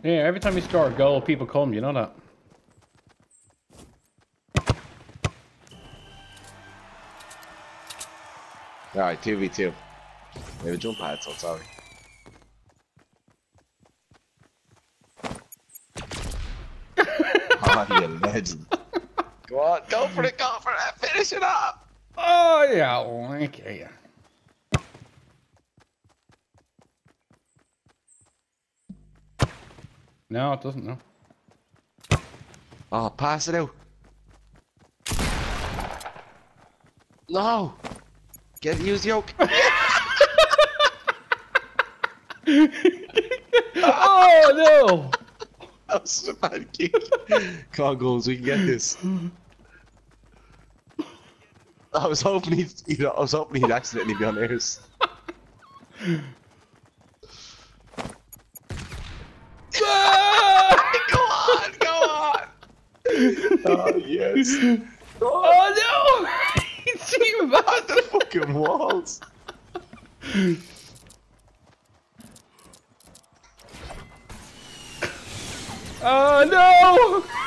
Yeah, every time you score a goal, people come, you know that? Alright, 2v2. They have a jump pad, so sorry. Oh, you legend. Go on, go for it, finish it up! Oh, yeah, okay. No, it doesn't, no. Oh, pass it out. No! Use yoke. Oh, no! That was a bad kick. Come on, goals, we can get this. I was hoping he'd accidentally be on theirs. Go on, go on! Oh, yes. Oh, no! He's cheating back. On the fucking walls. Oh, no!